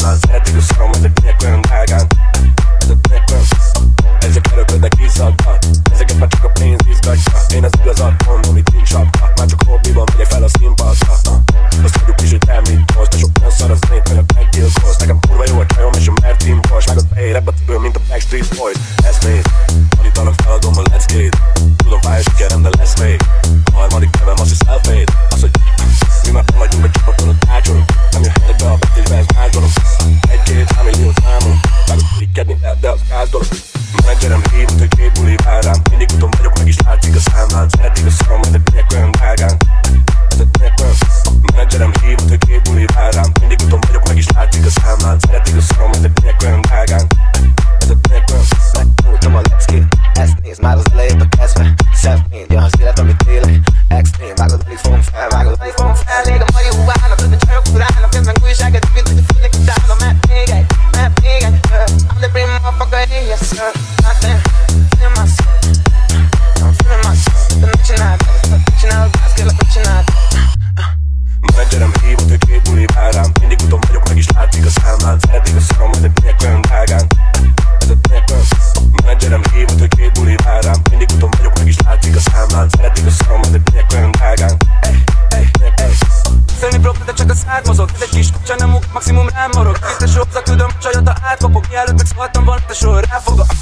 számlán. Szeretik a szarom, ezek minek olyan drágán. Ezek minek olyan. Ezek öröködnek izzadban. Ezeket már csak a pénz izgatja. Én az igazat mondom, itt nincs sapka. Már csak hobbiban megyek fel a színpadra. Azt tudjuk is, hogy te mit hoz. De sok szar az nép, mert meggyilkolsz. Nekem kurva jó a csajom és a Mertin Bosch. Vágod fejérebb a cipő, mint a Backstreet Boys. Ez néz, tanítanak feladom a leckét. Tudom fáj a sikerem, de lesz még. A harmadik nevem az, hogy self-made. Az, hogy mi már nem vagyunk egy csapaton, ott ácsolunk. Nem jöhetek be a betésbe, ez más dolog. Egy-két millió számunk. Vágod klikkedni, de az gáz dolog. Menedzserem hív, mint hogy két buli vár rám. Mindig utom vagyok, meg is látszik a számlán. Szeretik a szarom, ezek minek olyan drágán. Ezek minek olyan. Menedzserem hív, mint hogy két buli vár rám. Mindig utom vagyok, meg is látszik a számlán. Szeretik a szarom, ezek minek olyan drágán. Ezek minek olyan. Megmúltam a leckét, ezt nézd már az elejétől kezdve. Self-made, ja az élet, amit élek. Extrém, vágod, alig fogom fel, vágod, alig fogom fel. Még a marihuána, közben csajok furálnak. Közben újságot, mint hogy a fülnek utána. Mert még egy, I'm the brain motherfucker, yes sir. Nothing, feeling myself, I'm feeling myself. The mention guys, girl, like mention menedzserem hívott, hogy két buli vár rám. Mindig utom vagyok, meg is látszik a számlán. Szeretik a szarom, ezek minek olyan drágán. Ezek minek olyan. Menedzserem hívott, hogy két buli vár rám. Mindig utom vagyok, meg is látszik a számlán. Szeretik a szarom, ezek minek olyan drágán. Félni blokk, de csak a szád mozog. Ez egy kis kutya nem muk, maximum rám morog. Itt a sor, tudom, csajota átkapok. Mielőtt megszóltam volna, a sor ráfogok.